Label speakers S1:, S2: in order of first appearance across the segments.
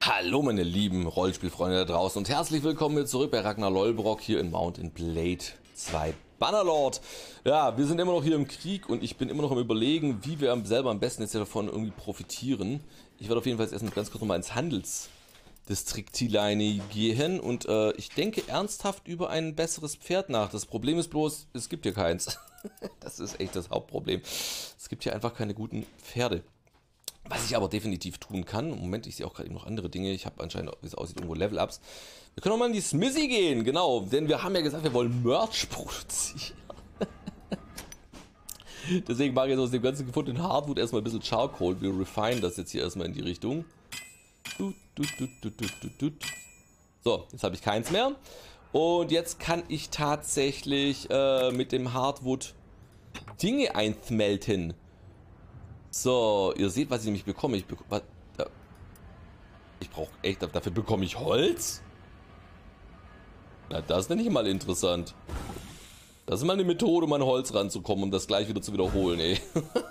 S1: Hallo meine lieben Rollenspielfreunde da draußen und herzlich willkommen hier zurück bei Ragnar Lolbrok hier in Mount & Blade 2 Bannerlord. Ja, wir sind immer noch hier im Krieg und ich bin immer noch am Überlegen, wie wir selber am besten jetzt davon irgendwie profitieren. Ich werde auf jeden Fall jetzt erstmal ganz kurz nochmal ins Handelsdistriktleine gehen und ich denke ernsthaft über ein besseres Pferd nach. Das Problem ist bloß, es gibt hier keins. Das ist echt das Hauptproblem. Es gibt hier einfach keine guten Pferde. Was ich aber definitiv tun kann, im Moment, ich sehe auch gerade noch andere Dinge, ich habe anscheinend, wie es aussieht, irgendwo Level-Ups. Wir können auch mal in die Smithy gehen, genau, denn wir haben ja gesagt, wir wollen Merch produzieren. Deswegen mache ich jetzt aus dem ganzen gefundenen Hardwood erstmal ein bisschen Charcoal, wir refinen das jetzt hier erstmal in die Richtung. So, jetzt habe ich keins mehr. Und jetzt kann ich tatsächlich mit dem Hardwood Dinge einsmelten. So, ihr seht, was ich nämlich bekomme. Ich brauche echt, dafür bekomme ich Holz? Na, das nenne ich mal interessant. Das ist mal eine Methode, um an Holz ranzukommen, um das gleich wieder zu wiederholen, ey.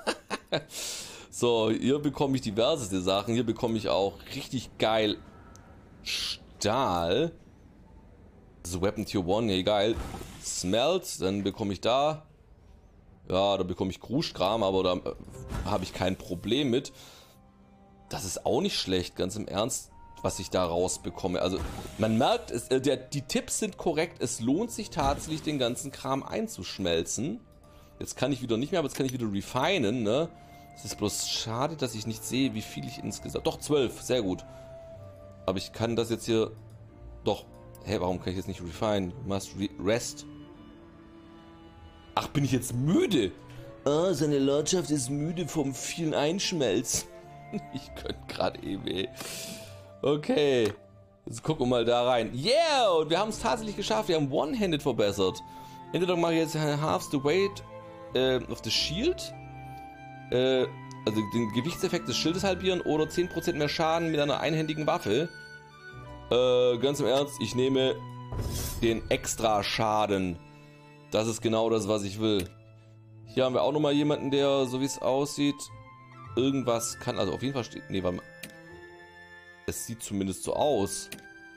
S1: So, hier bekomme ich diverseste Sachen. Hier bekomme ich auch richtig geil Stahl. Das ist Weapon Tier 1, nee, geil. Smelt, dann bekomme ich da. Ja, da bekomme ich Kruschkram, aber da habe ich kein Problem mit. Das ist auch nicht schlecht, ganz im Ernst, was ich da rausbekomme. Also, man merkt, die Tipps sind korrekt. Es lohnt sich tatsächlich, den ganzen Kram einzuschmelzen. Jetzt kann ich wieder nicht mehr, aber jetzt kann ich wieder refinen, ne? Es ist bloß schade, dass ich nicht sehe, wie viel ich insgesamt... Doch, 12, sehr gut. Aber ich kann das jetzt hier... Doch. Hä, warum kann ich jetzt nicht refine? Must rest. Ach, bin ich jetzt müde? Ah, seine Lordschaft ist müde vom vielen Einschmelzen. Ich könnte gerade weh. Okay. Jetzt gucken wir mal da rein. Yeah! Und wir haben es tatsächlich geschafft. Wir haben One-Handed verbessert. Entweder mache ich jetzt half the weight of the shield. Also den Gewichtseffekt des Schildes halbieren oder 10% mehr Schaden mit einer einhändigen Waffe. Ganz im Ernst, ich nehme den extra Schaden. Das ist genau das, was ich will. Hier haben wir auch nochmal jemanden, der, so wie es aussieht, irgendwas kann. Also auf jeden Fall steht... Nee, warte mal. Es sieht zumindest so aus.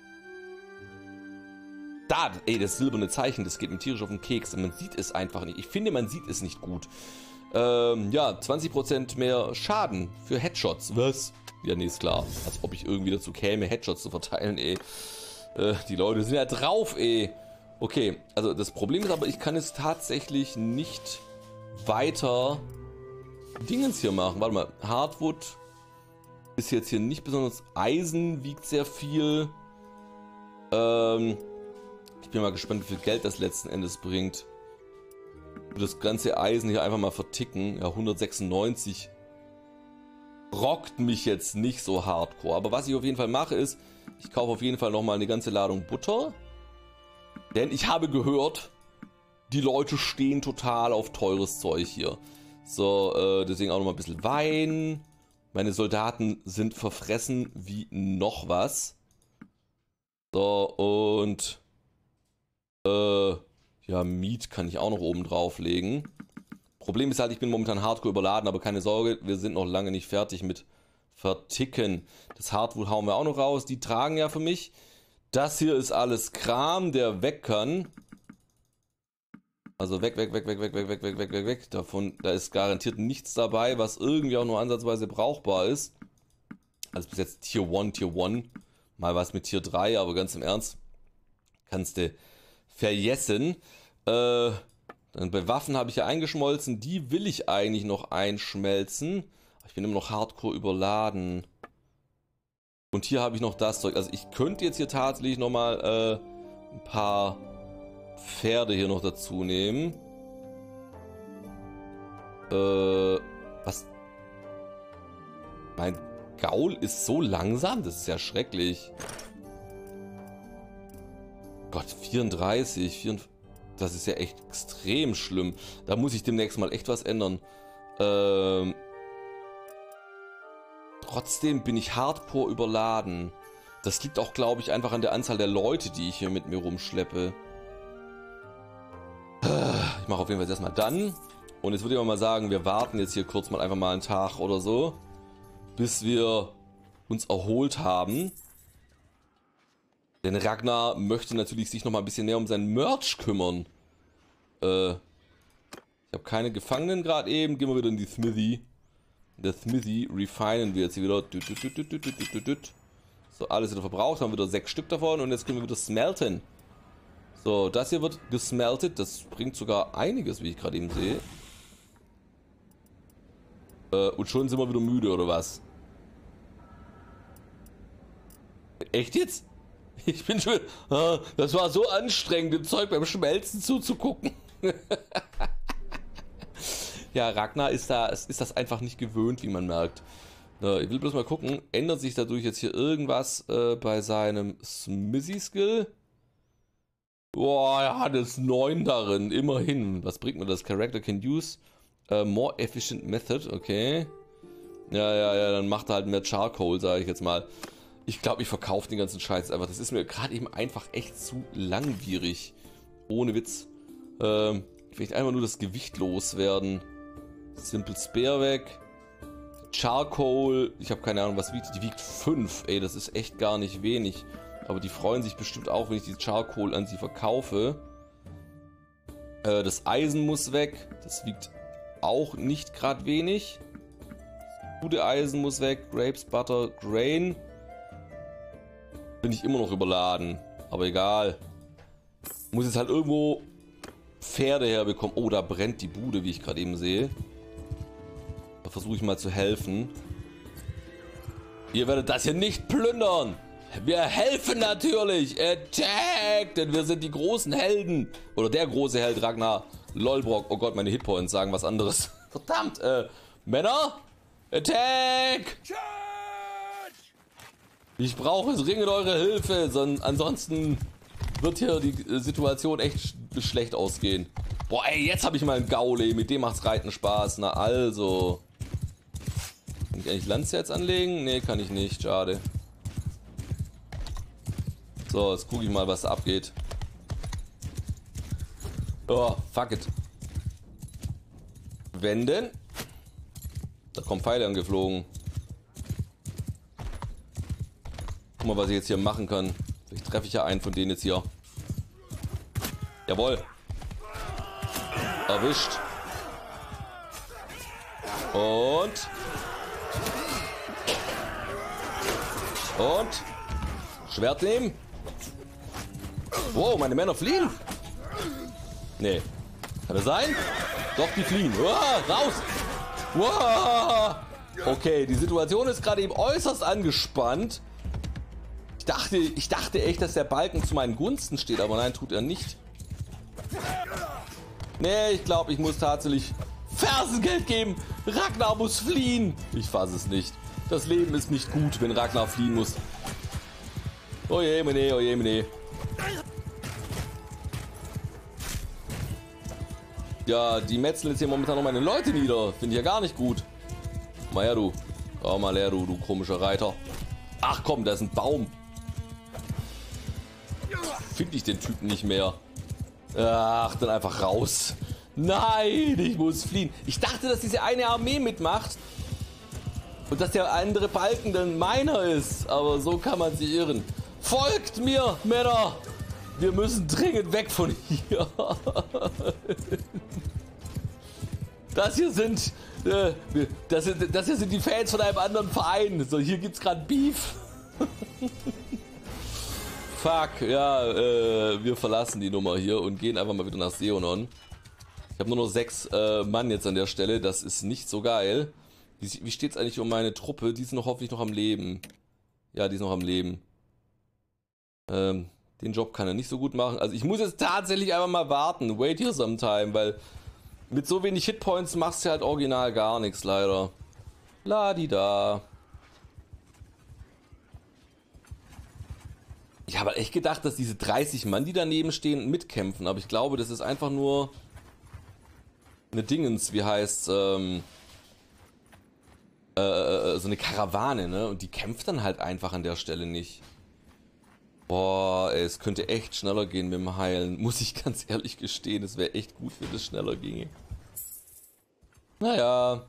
S1: Da, ey, das silberne Zeichen, das geht mir tierisch auf den Keks. Man sieht es einfach nicht. Ich finde, man sieht es nicht gut. Ja, 20% mehr Schaden für Headshots. Was? Ja, nee, ist klar. Als ob ich irgendwie dazu käme, Headshots zu verteilen, ey. Die Leute sind ja drauf, ey. Okay, also das Problem ist aber, ich kann es tatsächlich nicht weiter Dingens hier machen. Warte mal, Hardwood ist jetzt hier nicht besonders. Eisen wiegt sehr viel. Ich bin mal gespannt, wie viel Geld das letzten Endes bringt. Das ganze Eisen hier einfach mal verticken. Ja, 196 rockt mich jetzt nicht so hardcore. Aber was ich auf jeden Fall mache ist, ich kaufe auf jeden Fall nochmal eine ganze Ladung Butter. Denn ich habe gehört, die Leute stehen total auf teures Zeug hier. So, deswegen auch nochmal ein bisschen Wein. Meine Soldaten sind verfressen wie noch was. So, und ja, Meat kann ich auch noch oben drauflegen. Problem ist halt, ich bin momentan hardcore überladen, aber keine Sorge, wir sind noch lange nicht fertig mit Verticken. Das Hardwood hauen wir auch noch raus, die tragen ja für mich. Das hier ist alles Kram, der weg kann. Also weg. Davon, da ist garantiert nichts dabei, was irgendwie auch nur ansatzweise brauchbar ist. Also bis jetzt Tier 1. Mal was mit Tier 3, aber ganz im Ernst. Kannst du vergessen. Dann bei Waffen habe ich ja eingeschmolzen. Die will ich eigentlich noch einschmelzen. Ich bin immer noch hardcore überladen. Und hier habe ich noch das Zeug. Also ich könnte jetzt hier tatsächlich nochmal ein paar Pferde hier noch dazu nehmen. Was? Mein Gaul ist so langsam? Das ist ja schrecklich. Gott, 34. Das ist ja echt extrem schlimm. Da muss ich demnächst mal echt was ändern. Trotzdem bin ich hardcore überladen. Das liegt auch, glaube ich, einfach an der Anzahl der Leute, die ich hier mit mir rumschleppe. Ich mache auf jeden Fall jetzt erstmal dann. Und jetzt würde ich mal sagen, wir warten jetzt hier kurz mal einfach mal einen Tag oder so, bis wir uns erholt haben. Denn Ragnar möchte natürlich sich noch mal ein bisschen mehr um sein Merch kümmern. Ich habe keine Gefangenen gerade eben. Gehen wir wieder in die Smithy. In der Smithy refinen wir jetzt hier wieder. So, alles wieder verbraucht. Haben wieder 6 Stück davon. Und jetzt können wir wieder smelten. So, das hier wird gesmeltet. Das bringt sogar einiges, wie ich gerade eben sehe. Und schon sind wir wieder müde, oder was? Echt jetzt? Ich bin schon... Das war so anstrengend, dem Zeug beim Schmelzen zuzugucken. Ja, Ragnar ist das einfach nicht gewöhnt, wie man merkt. Ich will bloß mal gucken, ändert sich dadurch jetzt hier irgendwas bei seinem Smithy-Skill? Boah, er hat jetzt 9 darin, immerhin. Was bringt mir das? Character can use more efficient method, okay. Ja, dann macht er halt mehr Charcoal, sage ich jetzt mal. Ich glaube, ich verkaufe den ganzen Scheiß einfach. Das ist mir gerade eben einfach echt zu langwierig. Ohne Witz. Vielleicht einfach nur das Gewicht loswerden. Simple Spare weg. Charcoal, ich habe keine Ahnung, was wiegt die? Die wiegt 5. Ey, das ist echt gar nicht wenig. Aber die freuen sich bestimmt auch, wenn ich die Charcoal an sie verkaufe. Das Eisen muss weg. Das wiegt auch nicht gerade wenig. Gute Eisen muss weg. Grapes, Butter, Grain. Bin ich immer noch überladen. Aber egal. Muss jetzt halt irgendwo Pferde herbekommen. Oh, da brennt die Bude, wie ich gerade eben sehe. Da versuche ich mal zu helfen. Ihr werdet das hier nicht plündern. Wir helfen natürlich. Attack! Denn wir sind die großen Helden. Oder der große Held Ragnar Lolbrock. Oh Gott, meine Hitpoints sagen was anderes. Verdammt. Männer? Attack! Ich brauche dringend eure Hilfe. Ansonsten wird hier die Situation echt schlecht ausgehen. Boah, ey, jetzt habe ich mal einen Gaule. Mit dem macht's Reiten Spaß. Na also. Kann ich eigentlich Lanze jetzt anlegen? Nee, kann ich nicht. Schade. So, jetzt gucke ich mal, was da abgeht. Oh, fuck it. Wenden. Da kommen Pfeile angeflogen. Guck mal, was ich jetzt hier machen kann. Vielleicht treffe ich ja einen von denen jetzt hier. Jawohl. Erwischt. Und. Schwert nehmen. Wow, meine Männer fliehen. Nee. Kann das sein? Doch, die fliehen. Uah, raus. Uah. Okay, die Situation ist gerade eben äußerst angespannt. Ich dachte echt, dass der Balken zu meinen Gunsten steht, aber nein, tut er nicht. Nee, ich glaube, ich muss tatsächlich Fersengeld geben. Ragnar muss fliehen. Ich fasse es nicht. Das Leben ist nicht gut, wenn Ragnar fliehen muss. Oje, mene, oje, mene. Ja, die metzeln jetzt hier momentan noch meine Leute nieder. Finde ich ja gar nicht gut. Mal her, du. Komm mal her, du komischer Reiter. Ach komm, da ist ein Baum. Finde ich den Typen nicht mehr. Ach, dann einfach raus. Nein, ich muss fliehen. Ich dachte, dass diese eine Armee mitmacht. Und dass der andere Balken dann meiner ist. Aber so kann man sich irren. Folgt mir, Männer. Wir müssen dringend weg von hier. Das hier sind die Fans von einem anderen Verein. So, hier gibt's gerade Beef. Fuck, ja, wir verlassen die Nummer hier und gehen einfach mal wieder nach Seonon. Ich habe nur noch 6 Mann jetzt an der Stelle, das ist nicht so geil. Wie steht's eigentlich um meine Truppe? Die ist noch hoffentlich noch am Leben. Ja, die ist noch am Leben. Den Job kann er nicht so gut machen. Also ich muss jetzt tatsächlich einfach mal warten. Wait here sometime, weil mit so wenig Hitpoints machst du halt original gar nichts, leider. Ladida. Ich habe echt gedacht, dass diese 30 Mann, die daneben stehen, mitkämpfen. Aber ich glaube, das ist einfach nur eine Dingens, wie heißt so eine Karawane, ne? Und die kämpft dann halt einfach an der Stelle nicht. Boah, ey, es könnte echt schneller gehen mit dem Heilen. Muss ich ganz ehrlich gestehen, es wäre echt gut, wenn es schneller ginge. Naja.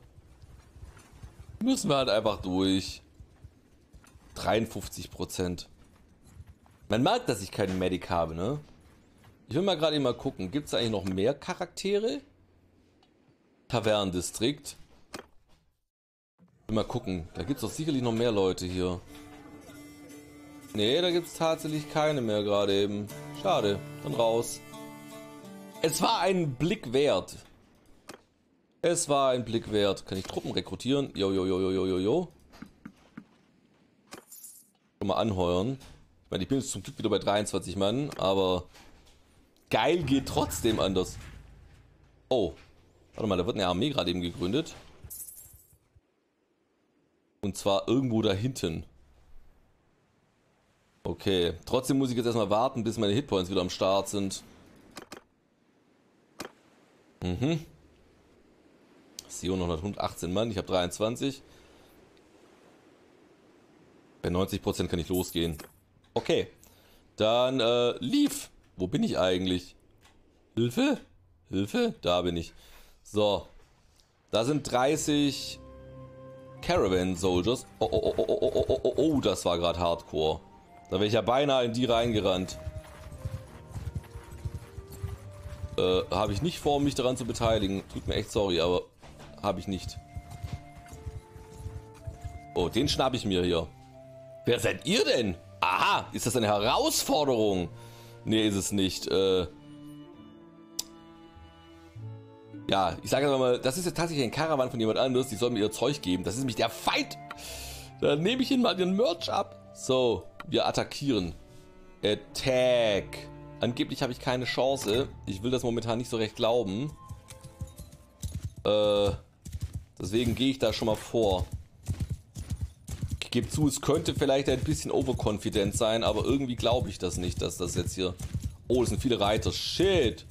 S1: Müssen wir halt einfach durch. 53%. Man merkt, dass ich keinen Medic habe, ne? Ich will mal gerade mal gucken. Gibt es eigentlich noch mehr Charaktere? Tavernendistrikt. Ich will mal gucken. Da gibt es doch sicherlich noch mehr Leute hier. Nee, da gibt es tatsächlich keine mehr gerade eben. Schade. Dann raus. Es war ein Blick wert. Es war ein Blick wert. Kann ich Truppen rekrutieren? Jo. Schon mal anheuern. Ich meine, ich bin jetzt zum Glück wieder bei 23 Mann, aber geil geht trotzdem anders. Oh. Warte mal, da wird eine Armee gerade eben gegründet. Und zwar irgendwo da hinten. Okay. Trotzdem muss ich jetzt erstmal warten, bis meine Hitpoints wieder am Start sind. Sion noch 118 Mann, ich habe 23. Bei 90% kann ich losgehen. Okay. Dann, Leaf. Wo bin ich eigentlich? Hilfe? Hilfe? Da bin ich. So. Da sind 30 Caravan Soldiers. Oh, das war gerade Hardcore. Da wäre ich ja beinahe in die reingerannt. Habe ich nicht vor, mich daran zu beteiligen. Tut mir echt sorry, aber habe ich nicht. Oh, den schnapp ich mir hier. Wer seid ihr denn? Aha, ist das eine Herausforderung? Nee, ist es nicht. Ja, ich sage mal, das ist jetzt tatsächlich ein Karawan von jemand anderes. Die sollen mir ihr Zeug geben. Das ist nämlich der Feind. Dann nehme ich ihnen mal ihren Merch ab. So, wir attackieren. Attack. Angeblich habe ich keine Chance. Ich will das momentan nicht so recht glauben. Deswegen gehe ich da schon mal vor. Ich gebe zu, es könnte vielleicht ein bisschen overconfident sein, aber irgendwie glaube ich das nicht, dass das jetzt hier... Oh, es sind viele Reiter. Shit.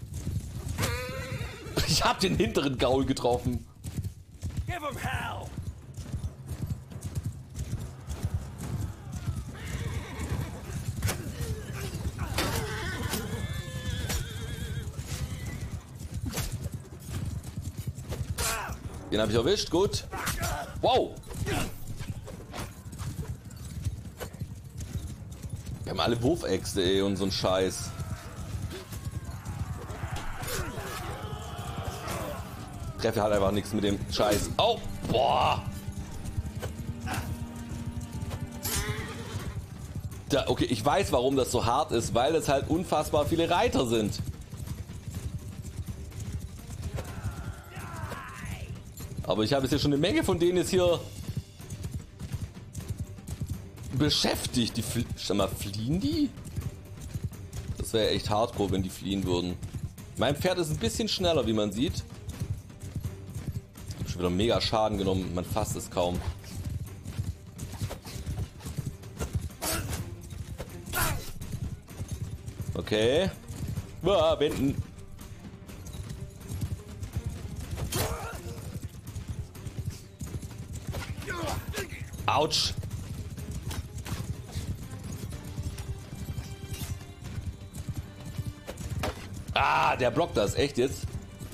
S1: Ich habe den hinteren Gaul getroffen. Give him hell. Den habe ich erwischt, gut. Wow. Wir haben alle Wurfäxte, ey, und so ein Scheiß. Treffe halt einfach nichts mit dem Scheiß. Oh, boah. Da, okay, ich weiß, warum das so hart ist, weil es halt unfassbar viele Reiter sind. Aber ich habe jetzt hier schon eine Menge von denen jetzt hier beschäftigt. Die fliehen die? Das wäre echt hardcore, wenn die fliehen würden. Mein Pferd ist ein bisschen schneller, wie man sieht. Ich habe schon wieder mega Schaden genommen. Man fasst es kaum. Okay. Wenden. Autsch. Ah, der blockt das. Echt jetzt?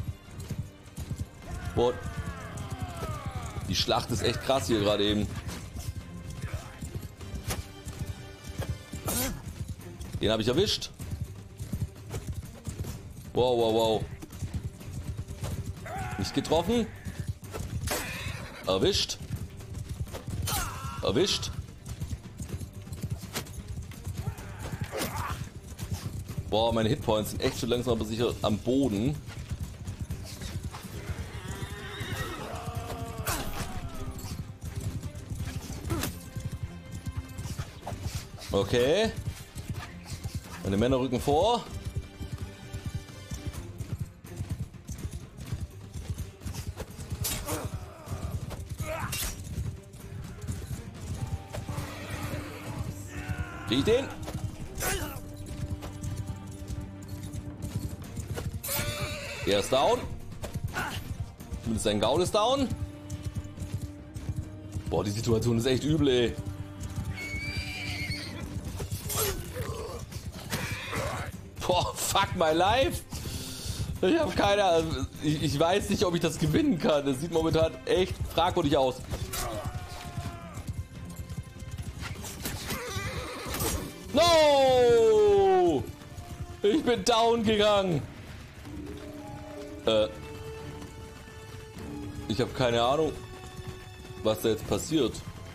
S1: Boah. Die Schlacht ist echt krass hier gerade eben. Den habe ich erwischt. Wow, wow, wow. Nicht getroffen. Erwischt. Erwischt. Boah, meine Hitpoints sind echt schon langsam aber sicher am Boden. Okay. Meine Männer rücken vor. Krieg ich den? Der ist down. Zumindest sein Gaul ist down. Boah, die Situation ist echt übel, ey. Boah, fuck my life. Ich habe keine Ahnung. Ich weiß nicht, ob ich das gewinnen kann. Das sieht momentan echt fragwürdig aus. No! Ich bin down gegangen. Ich habe keine Ahnung, was da jetzt passiert.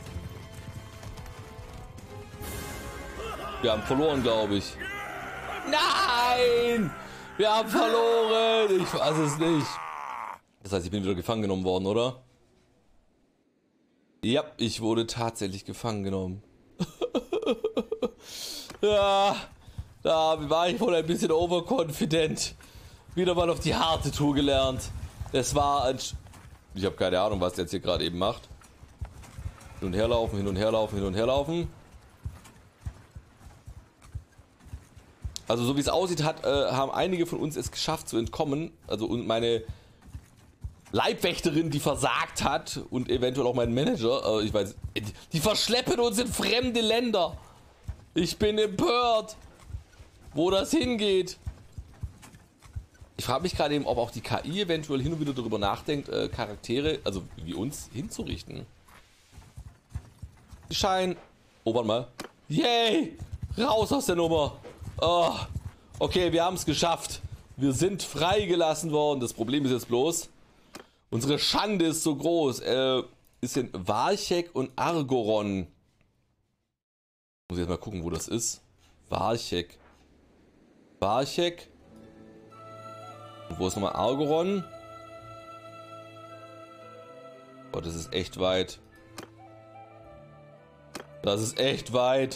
S1: Wir haben verloren, glaube ich. Nein! Wir haben verloren! Ich weiß es nicht. Das heißt, ich bin wieder gefangen genommen worden, oder? Ja, ich wurde tatsächlich gefangen genommen. Ja, da war ich wohl ein bisschen overconfident. Wieder mal auf die harte Tour gelernt. Es war ein... Ich habe keine Ahnung, was der jetzt hier gerade eben macht. Hin und her laufen, hin und her laufen, hin und her laufen. Also so wie es aussieht, haben einige von uns es geschafft zu entkommen. Also und meine Leibwächterin, die versagt hat und eventuell auch mein Manager. Ich weiß, die verschleppen uns in fremde Länder. Ich bin empört, wo das hingeht. Ich frage mich gerade eben, ob auch die KI eventuell hin und wieder darüber nachdenkt, Charaktere, also wie uns, hinzurichten. Die scheinen... Oh, warte mal. Yay! Raus aus der Nummer. Oh, okay, wir haben es geschafft. Wir sind freigelassen worden. Das Problem ist jetzt bloß, unsere Schande ist so groß. Ist in Walchek und Argoron. Muss ich jetzt mal gucken, wo das ist. Walchek. Walchek. Und wo ist nochmal Argoron? Oh, das ist echt weit. Das ist echt weit.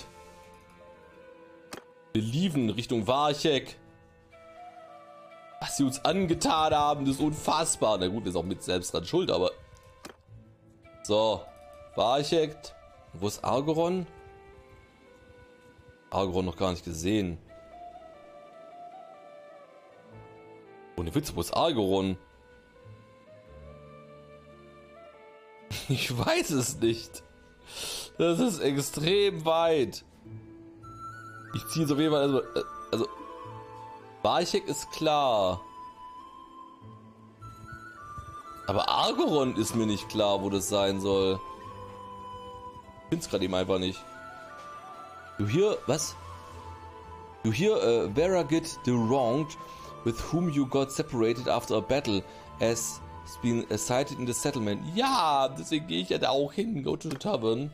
S1: Wir liefen Richtung Walchek. Was sie uns angetan haben, das ist unfassbar. Na gut, wir sind auch mit selbst dran schuld, aber... So. Walchek. Wo ist Argoron? Argoron noch gar nicht gesehen. Ohne Witz, wo ist Argoron? Ich weiß es nicht. Das ist extrem weit. Ich ziehe es auf jeden Fall. Also Walchek ist klar. Aber Argoron ist mir nicht klar, wo das sein soll. Ich finde es gerade eben einfach nicht. Du hier, was? Du hier, Varagit the Wronged, with whom you got separated after a battle, has been cited in the settlement. Ja, deswegen gehe ich ja da auch hin. Go to the tavern.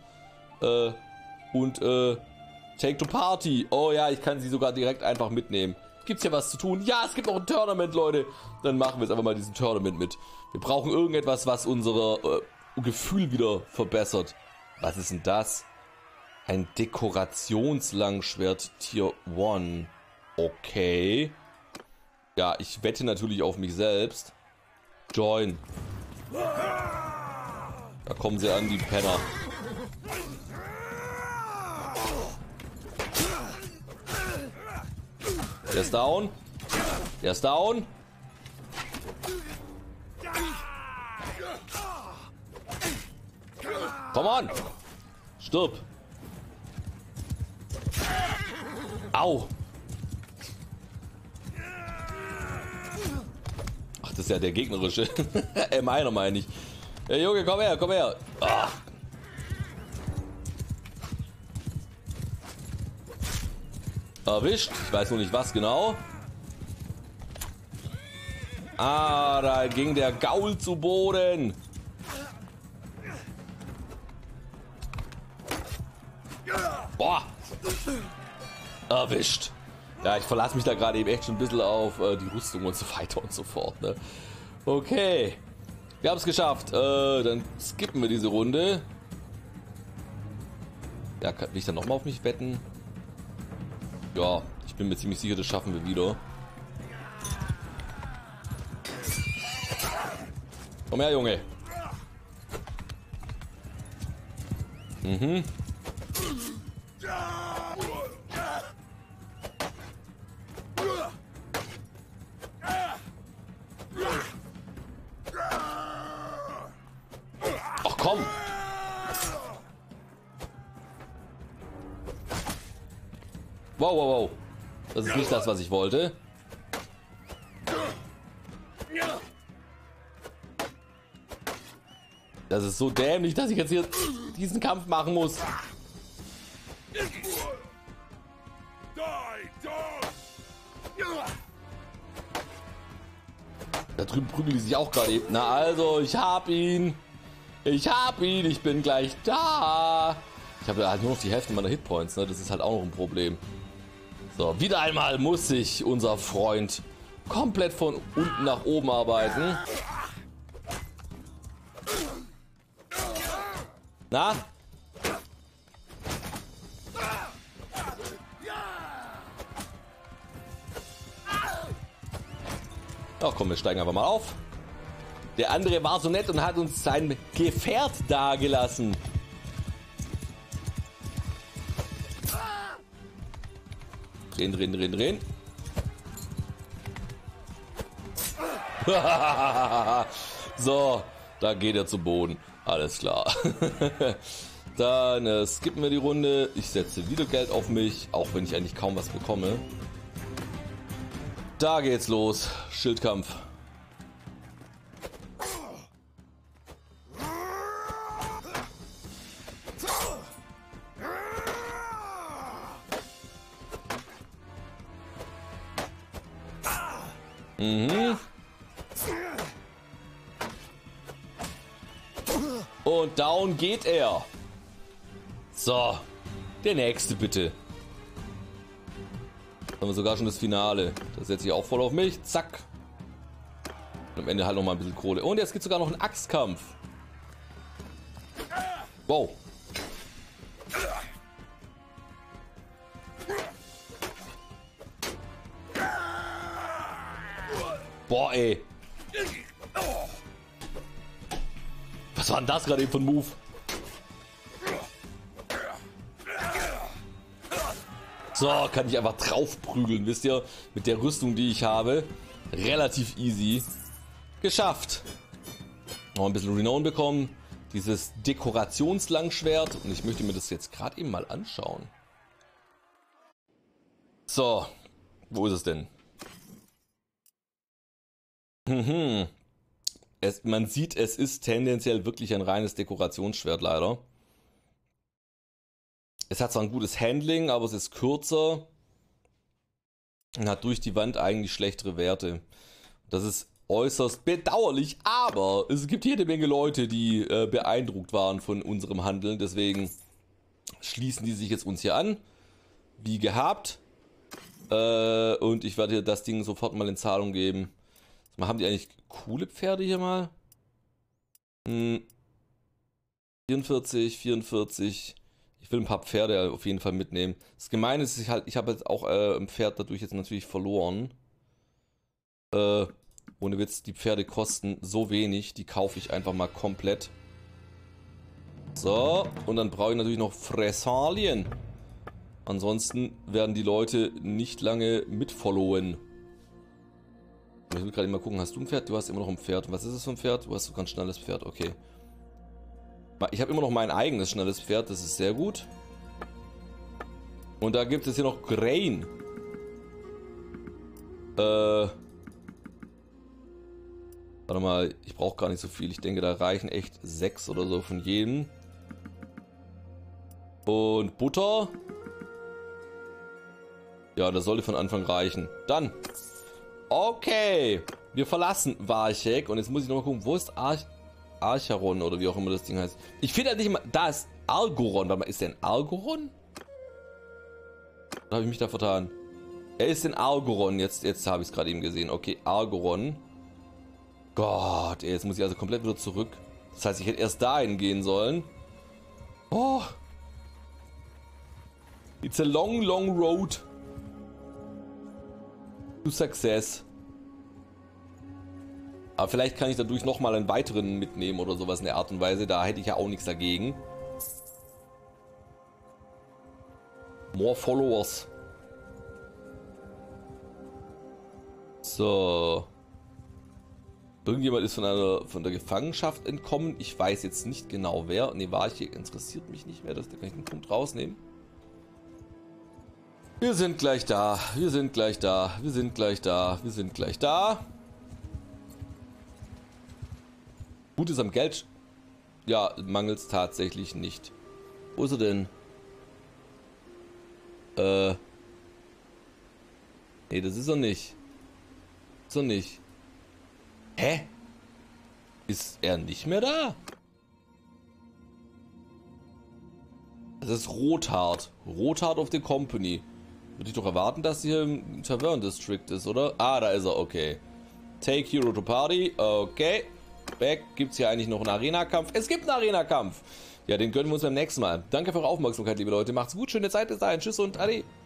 S1: Take to party. Oh ja, ich kann sie sogar direkt einfach mitnehmen. Gibt's hier was zu tun? Ja, es gibt noch ein Tournament, Leute. Dann machen wir jetzt einfach mal diesen Tournament mit. Wir brauchen irgendetwas, was unser Gefühl wieder verbessert. Was ist denn das? Ein Dekorationslangschwert Tier 1. Okay. Ja, ich wette natürlich auf mich selbst. Join. Da kommen sie an, die Penner. Der ist down. Der ist down. Komm on. Stirb. Au. Ach, das ist ja der gegnerische. Meiner meine ich. Hey, Junge, komm her, komm her. Ach. Erwischt. Ich weiß nur nicht was genau. Ah, da ging der Gaul zu Boden. Boah. Erwischt. Ja, ich verlasse mich da gerade eben echt schon ein bisschen auf die Rüstung und so weiter und so fort. Ne? Okay. Wir haben es geschafft. Dann skippen wir diese Runde. Ja, will ich dann nochmal auf mich wetten? Ja, ich bin mir ziemlich sicher, das schaffen wir wieder. Komm her, Junge. Mhm. Ach komm. Wow, wow, wow. Das ist nicht das, was ich wollte. Das ist so dämlich, dass ich jetzt hier diesen Kampf machen muss. Da drüben prügeln die sich auch gerade eben. Na also, ich hab ihn. Ich hab ihn. Ich bin gleich da. Ich habe ja halt nur noch die Hälfte meiner Hitpoints. Ne? Das ist halt auch noch ein Problem. So, wieder einmal muss sich unser Freund komplett von unten nach oben arbeiten. Na? Ach komm, wir steigen einfach mal auf. Der andere war so nett und hat uns sein Gefährt dagelassen. Drehen, drehen, drehen, drehen. So, da geht er zu Boden. Alles klar. Dann skippen wir die Runde. Ich setze wieder Geld auf mich, auch wenn ich eigentlich kaum was bekomme. Da geht's los. Schildkampf. Mhm. Und down geht er. So, der nächste bitte. Haben wir sogar schon das Finale. Das setze ich auch voll auf mich. Zack. Und am Ende halt noch mal ein bisschen Kohle. Und jetzt gibt es sogar noch einen Axtkampf. Wow. Boah, ey. Was war denn das gerade eben für ein Move? So, kann ich einfach drauf prügeln, wisst ihr? Mit der Rüstung, die ich habe. Relativ easy. Geschafft. Noch ein bisschen Renown bekommen. Dieses Dekorationslangschwert. Und ich möchte mir das jetzt gerade eben mal anschauen. So. Wo ist es denn? Man sieht, es ist tendenziell wirklich ein reines Dekorationsschwert, leider. Es hat zwar ein gutes Handling, aber es ist kürzer und hat durch die Wand eigentlich schlechtere Werte. Das ist äußerst bedauerlich, aber es gibt jede Menge Leute, die beeindruckt waren von unserem Handeln. Deswegen schließen die sich jetzt uns hier an, wie gehabt. Und ich werde das Ding sofort mal in Zahlung geben. Haben die eigentlich coole Pferde hier mal? 44, 44. Ich will ein paar Pferde auf jeden Fall mitnehmen. Das Gemeine ist, ich habe jetzt auch ein Pferd dadurch jetzt natürlich verloren. Ohne Witz, die Pferde kosten so wenig, die kaufe ich einfach mal komplett. So, und dann brauche ich natürlich noch Fressalien. Ansonsten werden die Leute nicht lange mitfollowen. Ich will gerade mal gucken, hast du ein Pferd? Du hast immer noch ein Pferd. Was ist es für ein Pferd? Du hast sogar ein schnelles Pferd, okay. Ich habe immer noch mein eigenes schnelles Pferd, das ist sehr gut. Und da gibt es hier noch Grain. Warte mal, ich brauche gar nicht so viel. Ich denke, da reichen echt 6 oder so von jedem. Und Butter. Ja, das sollte von Anfang reichen. Dann. Okay. Wir verlassen Varchek. Und jetzt muss ich noch mal gucken, wo ist Archaron oder wie auch immer das Ding heißt. Ich finde halt nicht immer. Da ist Algoron. Warte mal, ist der ein Algoron? Oder habe ich mich da vertan? Er ist in Algoron. Jetzt habe ich es gerade eben gesehen. Okay, Algoron. Gott, ey, jetzt muss ich also komplett wieder zurück. Das heißt, ich hätte erst dahin gehen sollen. Oh. It's a long, long road to success. Aber vielleicht kann ich dadurch nochmal einen weiteren mitnehmen oder sowas in der Art und Weise. Da hätte ich ja auch nichts dagegen. More Followers. So. Irgendjemand ist von der Gefangenschaft entkommen. Ich weiß jetzt nicht genau wer. Ne, Varchek interessiert mich nicht mehr. Da kann ich den Punkt rausnehmen. Wir sind gleich da. Wir sind gleich da. Wir sind gleich da. Wir sind gleich da. Gut ist am Geld. Ja, mangelt es tatsächlich nicht. Wo ist er denn? Nee, das ist er nicht. Ist er nicht. Hä? Ist er nicht mehr da? Das ist Rothart. Rothart of the Company. Würde ich doch erwarten, dass hier im Tavern District ist, oder? Ah, da ist er, okay. Take Hero to Party, okay. Back, gibt es hier eigentlich noch einen Arena-Kampf? Es gibt einen Arena-Kampf! Ja, den gönnen wir uns beim nächsten Mal. Danke für eure Aufmerksamkeit, liebe Leute. Macht's gut, schöne Zeit bis dahin. Tschüss und Ade.